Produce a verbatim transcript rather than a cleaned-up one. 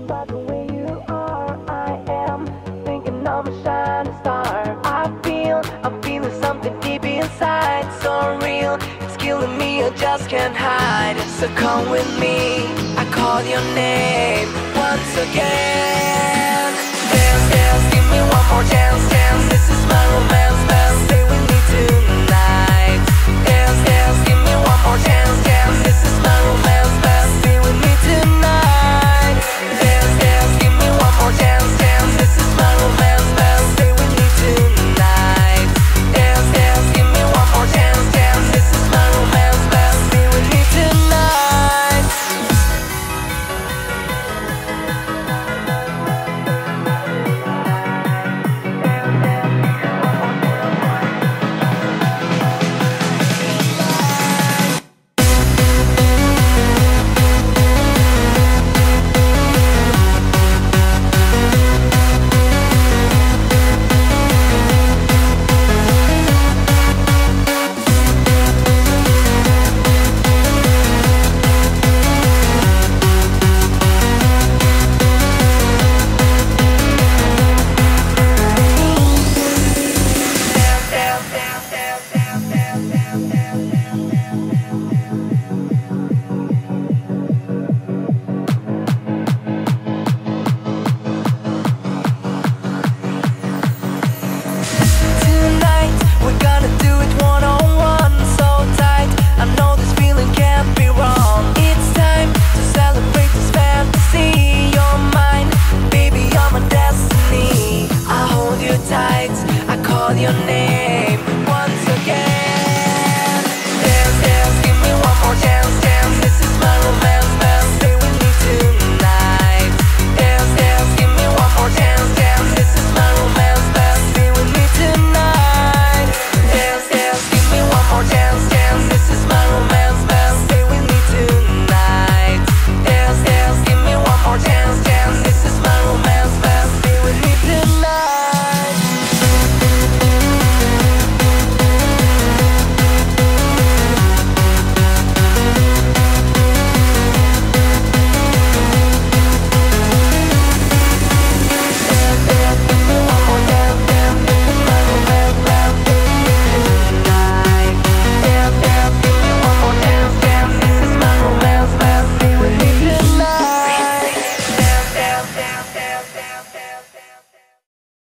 about the way you are. I am thinking of a shining star. I feel, I'm feeling something deep inside, so real, it's killing me, I just can't hide. So come with me, I call your name once again. Dance, dance, give me one more chance, dance. This is my romance, man.